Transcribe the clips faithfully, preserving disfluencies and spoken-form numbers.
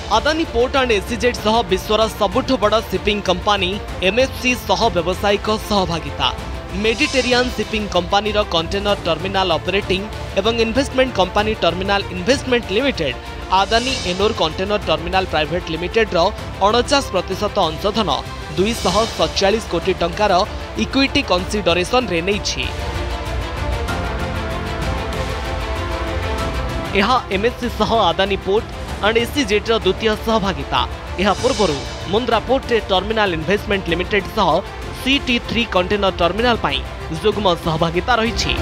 Adani port and ACZ सह विश्वर सबुठ बड़ shipping company MSc सह व्यावसायिक सहभागिता। मेडिटेरियन शिपिंग कंपनी रो कंटेनर टर्मिनाल ऑपरेटिंग एवं investment company terminal investment limited Adani Ennore container terminal private limited रो उनचास प्रतिशत अंशधन दुई सौ सैंतालीस कोटी टंकार इक्विटी कंसीडरेशन रे नेछि। यह एमएससी सह आदानी पोर्ट एंड एसीजेड रो द्वितीय सहभागिता। यह पूर्व Mundra port terminal investment limited सह C T three container terminal पाई जुग्म सहभागिता रही।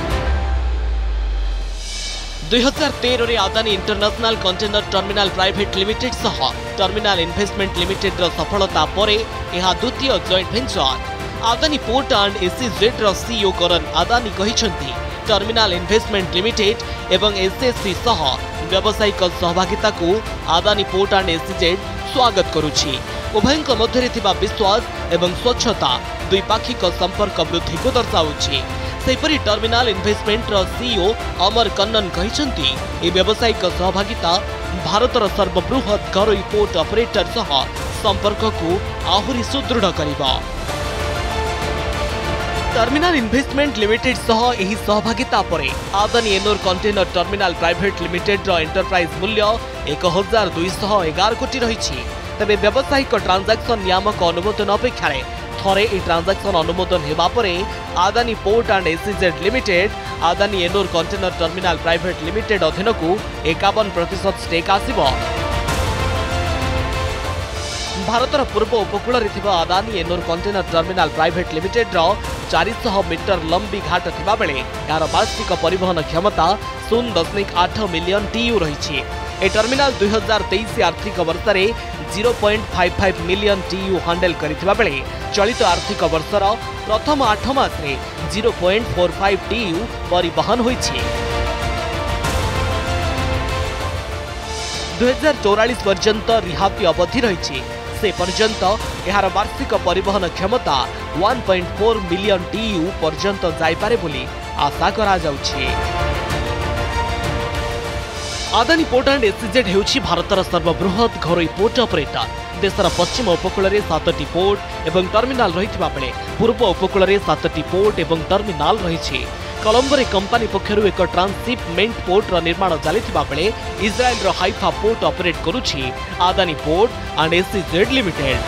दुई हजार तेरह Adani international container terminal private limited सह टर्मिनाल इन्वेस्टमेंट लिमिटेड रो सफलता परे यह द्वितीय joint venture. Adani port and SEZ रो सीईओ करण आदानी कहिसंती टर्मिनाल इन्वेस्टमेंट लिमिटेड एवं एसएससी सह व्यावसायिक सहभागिता को आदानी पोर्ट एंड एसीजेड स्वागत करुछि। उभयଙ୍କ ମଧ୍ୟରେ ଥିବା विश्वास एवं स्वच्छता द्विपाक्षिक संपर्क वृद्धि को दर्शाउछि। सेपरि टर्मिनाल इन्वेस्टमेंट रो सीईओ अमर कन्नन कहिसंती ए व्यावसायिक सहभागिता भारतर सर्वबृहत घरोई पोर्ट ऑपरेटर सह संपर्क को आहुरी सुदृढ़ करिबा। टर्मिनाल इन्वेस्टमेंट लिमिटेड सह एही सहभागिता परे Adani Ennore container terminal private limited रो एंटरप्राइज मूल्य एक हजार दुई सौ एगार कोटी रही। तेबे व्यावसायिक ट्रांजैक्शन नियामक अनुमोदन अपेक्षा थरे ए ट्रांजैक्शन अनुमोदन हेबा परे Adani port and SEZ limited Adani Ennore container terminal private limited अधीन को इक्यावन प्रतिशत स्टेक आसिबो। भारतर पूर्व उपकूल Adani Ennore container terminal private limited रो चार सौ मीटर लंबी घाट थिबा बेले यार वार्षिक परिवहन क्षमता शून्य दशमिक आठ मिलियन टीयू रही। ए टर्मिनाल दुई हजार तेईस आर्थिक वर्ष में zero point five five million TEU handle करिथिबा बेले चलित आर्थिक वर्षर प्रथम आठ मास रे zero point four five TEU परिवहन होइछि। दुई हजार चौरालीस पर्यंत रिहाती अवधि रही। से पर्यंत यार वार्षिक परिवहन क्षमता one point four million TEU पर्यंत जाइपारे बोली आशा करा जाउछि। आदानी पोर्ट एंड एसीजेड हेउछि भारतर सर्वबृहत घरोई पोर्ट ऑपरेटर। देशर पश्चिम उपकूल में सातटी पोर्ट एवं टर्मिनाल रहिथिबा बेले पूर्व उपकूल में सातटी पोर्ट एवं टर्मिनाल रहिछि। कोलंबो रे कंपनी पक्षरु एक ट्रांसशिपमेंट पोर्ट रो निर्माण चलिथिबा बेले इस्राएल रो हाइफा पोर्ट ऑपरेट करुछि Adani port and SEZ limited.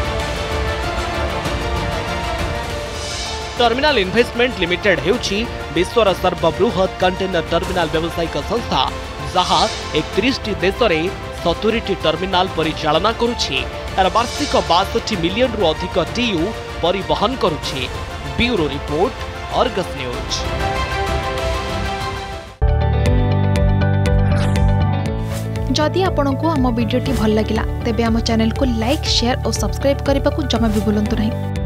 Terminal investment limited हेउछि विश्वर सर्वबृहत कंटेनर टर्मिनाल व्यावसायिक संस्था जहाँ एकतीस टी देश में सत्तर टी टर्मिनाल परिचालना करुछि। यार वार्षिक बासठ मिलियन रु अधिक टीयू परिवहन करुछि। Bureau report Argus news. जदि आपंक आम भिडी भल लगा तेब आम चैनल को लाइक शेयर और सब्सक्राइब करने को जमा भी भूलु नहीं।